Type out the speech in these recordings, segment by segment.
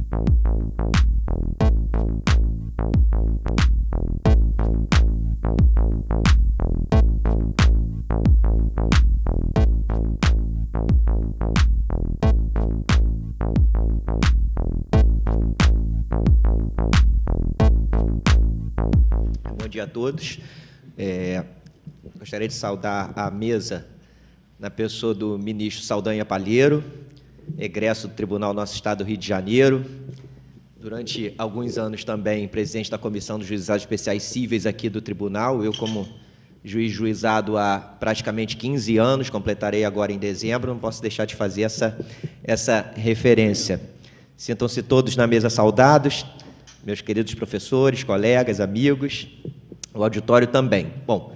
Bom dia a todos. Gostaria de saudar a mesa na pessoa do ministro Saldanha Palheiro, egresso do Tribunal Nosso Estado do Rio de Janeiro, durante alguns anos também presidente da Comissão dos Juizados Especiais Cíveis aqui do Tribunal, eu como juiz juizado há praticamente 15 anos, completarei agora em dezembro, não posso deixar de fazer essa referência. Sintam-se todos na mesa saudados, meus queridos professores, colegas, amigos, o auditório também. Bom,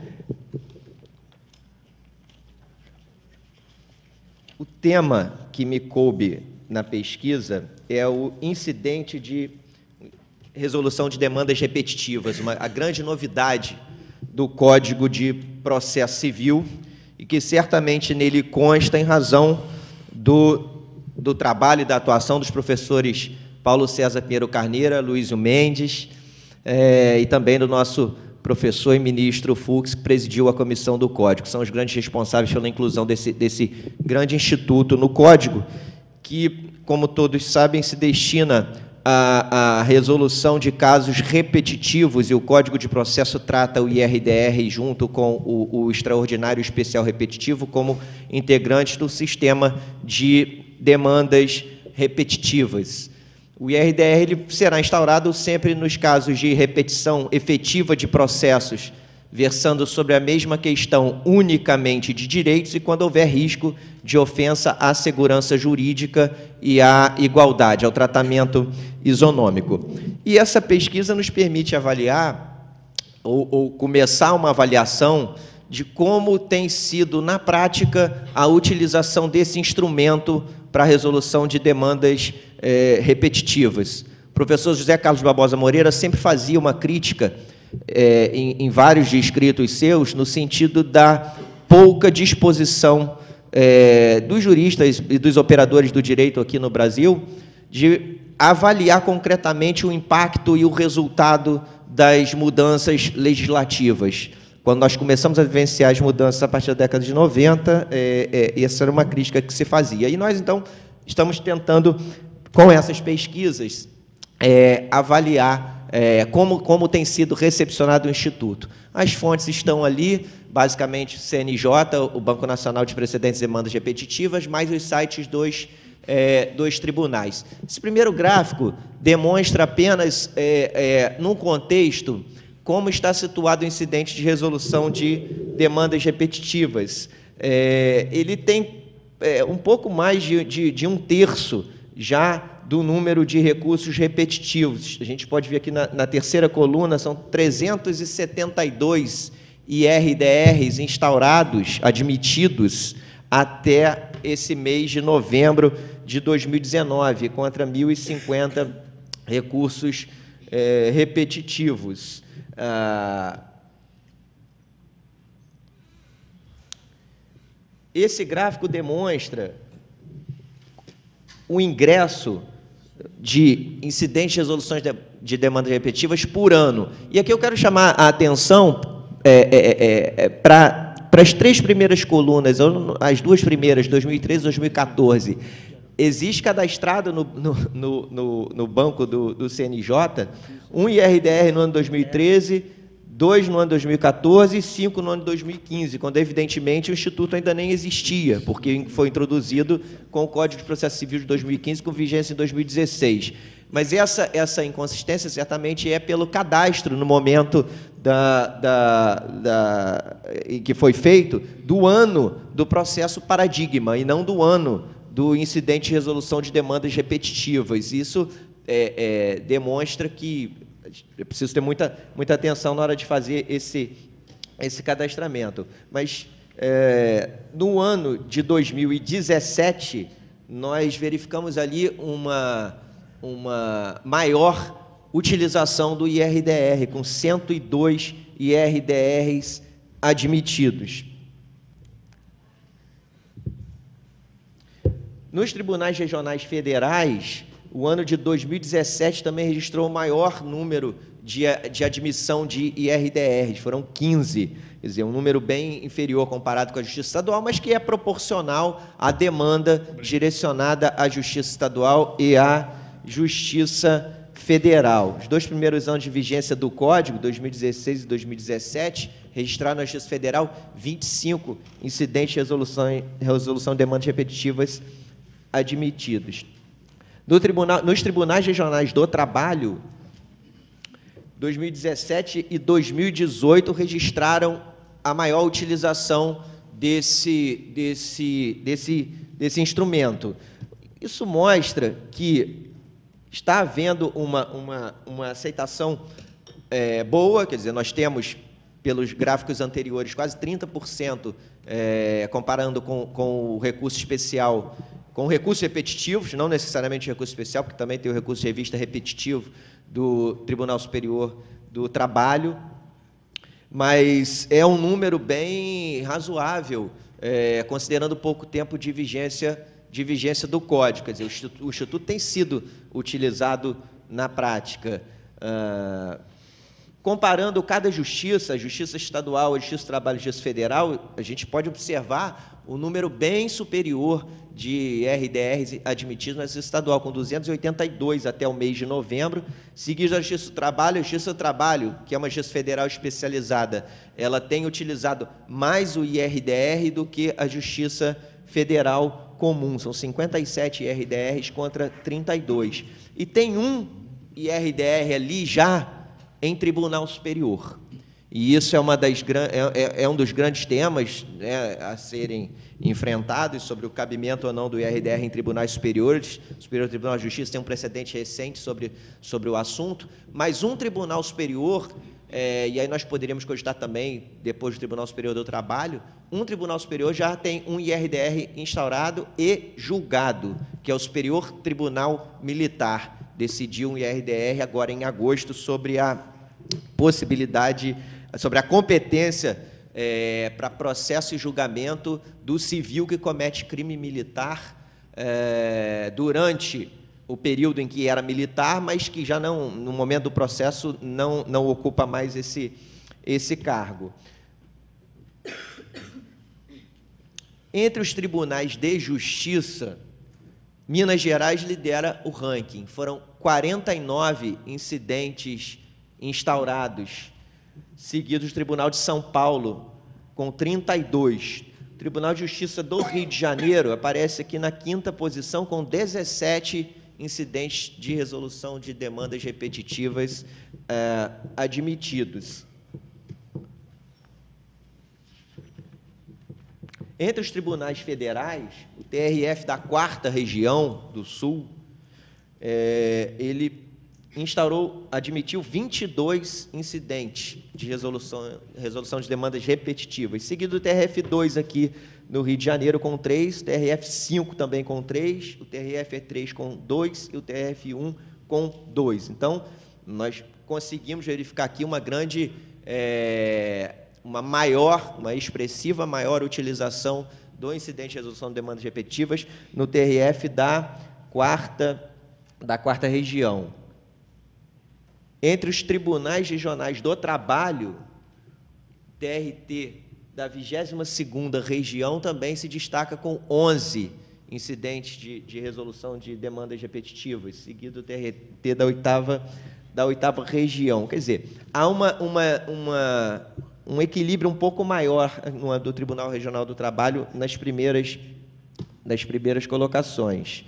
o tema que me coube na pesquisa é o incidente de resolução de demandas repetitivas, a grande novidade do Código de Processo Civil e que certamente nele consta em razão do trabalho e da atuação dos professores Paulo César Pinheiro Carneira, Luísio Mendes, e também do nosso professor e ministro Fux, que presidiu a comissão do Código. São os grandes responsáveis pela inclusão desse grande instituto no Código, que, como todos sabem, se destina à resolução de casos repetitivos, e o Código de Processo trata o IRDR junto com o extraordinário especial repetitivo como integrantes do sistema de demandas repetitivas. O IRDR ele será instaurado sempre nos casos de repetição efetiva de processos, versando sobre a mesma questão unicamente de direitos e quando houver risco de ofensa à segurança jurídica e à igualdade, ao tratamento isonômico. E essa pesquisa nos permite avaliar, ou começar uma avaliação de como tem sido, na prática, a utilização desse instrumento para a resolução de demandas repetitivas. O professor José Carlos Barbosa Moreira sempre fazia uma crítica em vários escritos seus, no sentido da pouca disposição dos juristas e dos operadores do direito aqui no Brasil de avaliar concretamente o impacto e o resultado das mudanças legislativas. Quando nós começamos a vivenciar as mudanças a partir da década de 90, essa era uma crítica que se fazia. E nós, então, estamos tentando, com essas pesquisas, avaliar como tem sido recepcionado o Instituto. As fontes estão ali, basicamente o CNJ, o Banco Nacional de Precedentes e Demandas Repetitivas, mais os sites dos tribunais. Esse primeiro gráfico demonstra apenas, num contexto, como está situado o incidente de resolução de demandas repetitivas. Ele tem um pouco mais de um terço já do número de recursos repetitivos. A gente pode ver aqui na terceira coluna, são 372 IRDRs instaurados, admitidos, até esse mês de novembro de 2019, contra 1.050 recursos repetitivos. Esse gráfico demonstra o ingresso de incidentes de resoluções de demandas repetitivas por ano. E aqui eu quero chamar a atenção para as três primeiras colunas, as duas primeiras, 2013 e 2014. Existe cadastrado no banco do CNJ um IRDR no ano 2013, 2 no ano 2014 e 5 no ano 2015, quando, evidentemente, o Instituto ainda nem existia, porque foi introduzido com o Código de Processo Civil de 2015, com vigência em 2016. Mas essa inconsistência, certamente, é pelo cadastro, no momento que foi feito, do ano do processo paradigma, e não do ano do incidente de resolução de demandas repetitivas. Isso demonstra que é preciso ter muita atenção na hora de fazer esse cadastramento. Mas, no ano de 2017, nós verificamos ali uma maior utilização do IRDR, com 102 IRDRs admitidos. Nos tribunais regionais federais, O ano de 2017 também registrou o maior número de admissão de IRDRs, foram 15, quer dizer, um número bem inferior comparado com a Justiça Estadual, mas que é proporcional à demanda direcionada à Justiça Estadual e à Justiça Federal. Os 2 primeiros anos de vigência do Código, 2016 e 2017, registraram na Justiça Federal 25 incidentes de resolução de demandas repetitivas admitidos. Nos tribunais regionais do trabalho, 2017 e 2018 registraram a maior utilização desse instrumento. Isso mostra que está havendo uma aceitação boa, quer dizer, nós temos, pelos gráficos anteriores, quase 30%, comparando com o recurso especial, com recursos repetitivos, não necessariamente recurso especial, porque também tem o recurso de revista repetitivo do Tribunal Superior do Trabalho, mas é um número bem razoável, considerando o pouco tempo de vigência do Código. Quer dizer, o Instituto tem sido utilizado na prática. Comparando cada justiça, a Justiça Estadual, a Justiça do Trabalho e a Justiça Federal, a gente pode observar um número bem superior de RDRs admitidos na Justiça Estadual, com 282 até o mês de novembro, seguido da Justiça do Trabalho. A Justiça do Trabalho, que é uma Justiça Federal especializada, ela tem utilizado mais o IRDR do que a Justiça Federal comum, são 57 IRDRs contra 32. E tem um IRDR ali já em Tribunal Superior. E isso é um dos grandes temas, né, a serem enfrentados sobre o cabimento ou não do IRDR em tribunais superiores. O Superior Tribunal de Justiça tem um precedente recente sobre o assunto, mas um tribunal superior, e aí nós poderíamos cogitar também, depois do Tribunal Superior do Trabalho, um tribunal superior já tem um IRDR instaurado e julgado, que é o Superior Tribunal Militar. Decidiu um IRDR agora em agosto sobre a possibilidade, sobre a competência para processo e julgamento do civil que comete crime militar durante o período em que era militar, mas que já não, no momento do processo, não ocupa mais esse cargo. Entre os tribunais de justiça, Minas Gerais lidera o ranking. Foram 49 incidentes instaurados, seguidos do Tribunal de São Paulo, com 32. O Tribunal de Justiça do Rio de Janeiro aparece aqui na 5ª posição, com 17 incidentes de resolução de demandas repetitivas admitidos. Entre os tribunais federais, o TRF da 4ª Região do Sul, ele admitiu 22 incidentes de resolução de demandas repetitivas, seguido do TRF2 aqui no Rio de Janeiro com 3, o TRF5 também com 3, o TRF3 com 2 e o TRF1 com 2. Então, nós conseguimos verificar aqui uma grande, uma expressiva maior utilização do incidente de resolução de demandas repetitivas no TRF da 4ª Região. Entre os tribunais regionais do trabalho, TRT da 22ª Região também se destaca com 11 incidentes de resolução de demandas repetitivas, seguido do TRT da 8ª Região. Quer dizer, há um equilíbrio um pouco maior do Tribunal Regional do Trabalho nas primeiras colocações.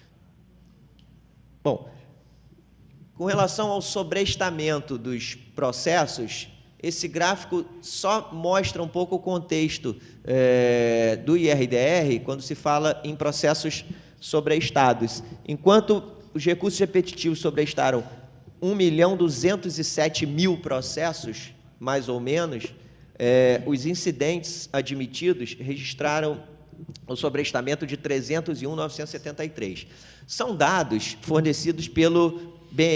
Bom, com relação ao sobrestamento dos processos, esse gráfico só mostra um pouco o contexto do IRDR quando se fala em processos sobrestados. Enquanto os recursos repetitivos sobrestaram 1.207.000 processos, mais ou menos, os incidentes admitidos registraram o sobrestamento de 301.973. São dados fornecidos pelo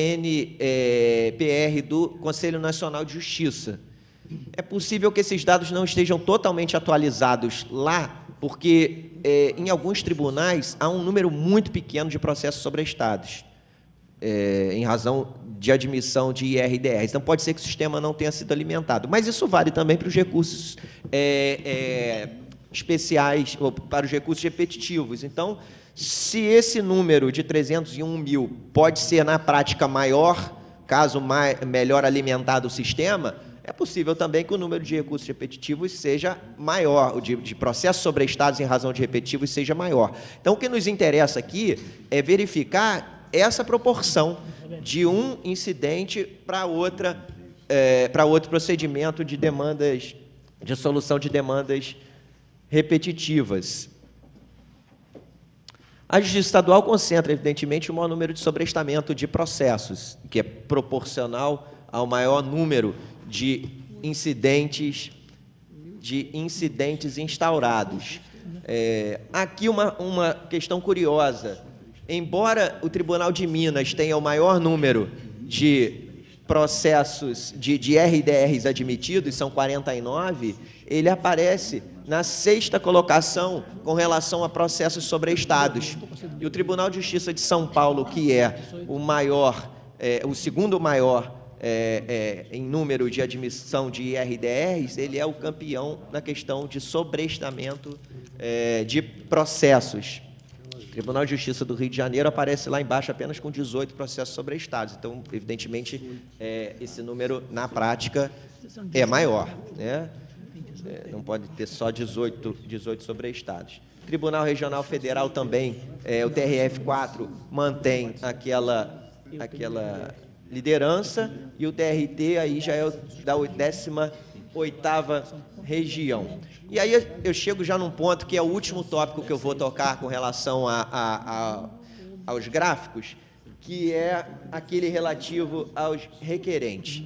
BNPR do Conselho Nacional de Justiça. É possível que esses dados não estejam totalmente atualizados lá, porque em alguns tribunais há um número muito pequeno de processos sobrestados. em razão de admissão de IR/DR. Então, pode ser que o sistema não tenha sido alimentado. Mas isso vale também para os recursos especiais, ou para os recursos repetitivos. Então, se esse número de 301 mil pode ser, na prática, maior, caso melhor alimentado o sistema, é possível também que o número de recursos repetitivos seja maior, o de processos sobrestados em razão de repetitivos seja maior. Então, o que nos interessa aqui é verificar essa proporção de um incidente para outro procedimento de demandas, de solução de demandas repetitivas. A Justiça Estadual concentra, evidentemente, o maior número de sobrestamento de processos, que é proporcional ao maior número de incidentes instaurados. Aqui uma questão curiosa. Embora o Tribunal de Minas tenha o maior número de processos de IR/DRs admitidos, são 49, ele aparece na 6ª colocação com relação a processos sobrestados. E o Tribunal de Justiça de São Paulo, que é o maior, o segundo maior em número de admissão de IR/DRs, ele é o campeão na questão de sobrestamento de processos. O Tribunal de Justiça do Rio de Janeiro aparece lá embaixo apenas com 18 processos sobrestados. Então, evidentemente, esse número, na prática, é maior, né? Não pode ter só 18 sobrestados. Tribunal Regional Federal também, o TRF4 mantém aquela liderança, e o TRT aí já é da 18ª região. E aí eu chego já num ponto que é o último tópico que eu vou tocar com relação aos gráficos, que é aquele relativo aos requerentes.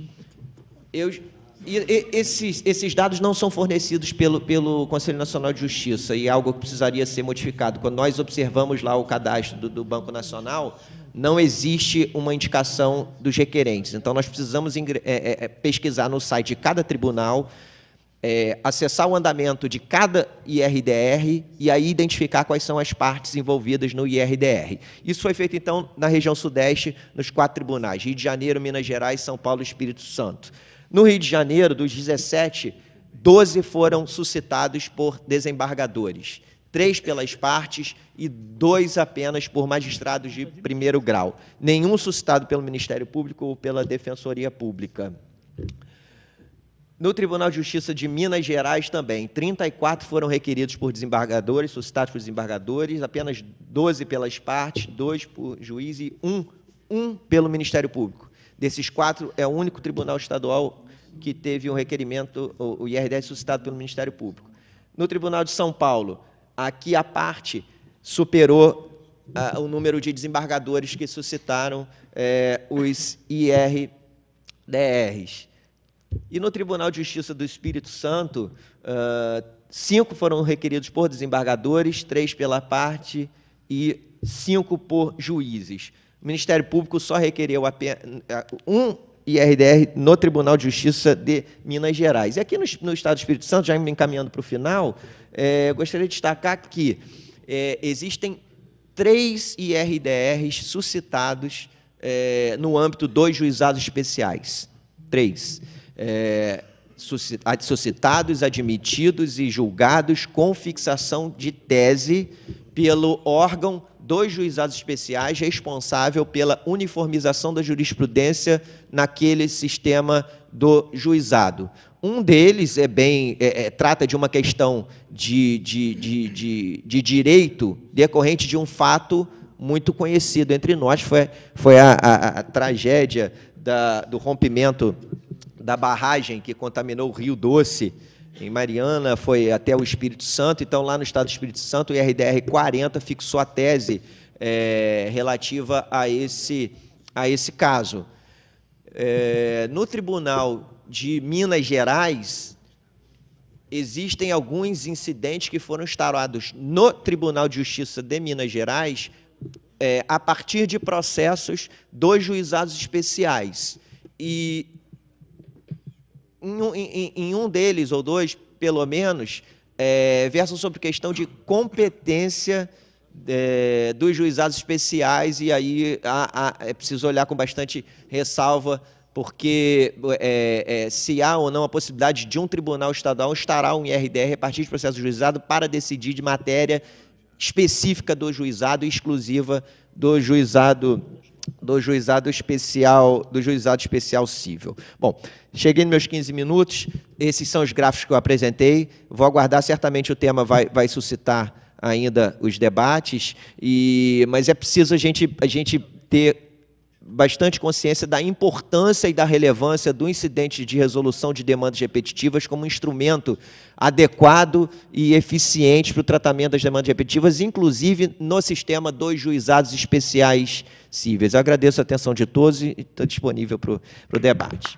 Esses dados não são fornecidos pelo Conselho Nacional de Justiça, e é algo que precisaria ser modificado. Quando nós observamos lá o cadastro do Banco Nacional, não existe uma indicação dos requerentes. Então, nós precisamos pesquisar no site de cada tribunal, acessar o andamento de cada IR/DR e aí identificar quais são as partes envolvidas no IR/DR. Isso foi feito, então, na região Sudeste, nos 4 tribunais, Rio de Janeiro, Minas Gerais, São Paulo e Espírito Santo. No Rio de Janeiro, dos 17, 12 foram suscitados por desembargadores, 3 pelas partes e 2 apenas por magistrados de primeiro grau. Nenhum suscitado pelo Ministério Público ou pela Defensoria Pública. No Tribunal de Justiça de Minas Gerais também, 34 foram requeridos por desembargadores, suscitados por desembargadores, apenas 12 pelas partes, 2 por juiz e 1 pelo Ministério Público. Desses 4, é o único tribunal estadual que teve um requerimento, o IR/DR, suscitado pelo Ministério Público. No Tribunal de São Paulo, aqui a parte superou o número de desembargadores que suscitaram os IR/DRs. E no Tribunal de Justiça do Espírito Santo, 5 foram requeridos por desembargadores, 3 pela parte e 5 por juízes. O Ministério Público só requereu apenas 1 IR/DR no Tribunal de Justiça de Minas Gerais. E aqui no Estado do Espírito Santo, já me encaminhando para o final, gostaria de destacar que existem 3 IR/DRs suscitados no âmbito dos juizados especiais. 3. Suscitados, admitidos e julgados com fixação de tese pelo órgão dos juizados especiais responsável pela uniformização da jurisprudência naquele sistema do juizado. Um deles trata de uma questão de direito decorrente de um fato muito conhecido entre nós, foi a tragédia do rompimento da barragem que contaminou o Rio Doce, em Mariana, foi até o Espírito Santo. Então, lá no Estado do Espírito Santo, o IR/DR 40 fixou a tese relativa a esse caso. No Tribunal de Minas Gerais, existem alguns incidentes que foram instaurados no Tribunal de Justiça de Minas Gerais a partir de processos dos juizados especiais. E em um deles, ou 2, pelo menos, versam sobre questão de competência dos juizados especiais, e aí é preciso olhar com bastante ressalva, porque se há ou não a possibilidade de um tribunal estadual instaurar um IRDR a partir de processo juizado para decidir de matéria específica do juizado e exclusiva do juizado especial civil. Bom, cheguei nos meus 15 minutos, esses são os gráficos que eu apresentei, vou aguardar, certamente o tema vai suscitar ainda os debates, mas é preciso a gente ter bastante consciência da importância e da relevância do incidente de resolução de demandas repetitivas como instrumento adequado e eficiente para o tratamento das demandas repetitivas, inclusive no sistema dos juizados especiais cíveis. Eu agradeço a atenção de todos e estou disponível para o debate.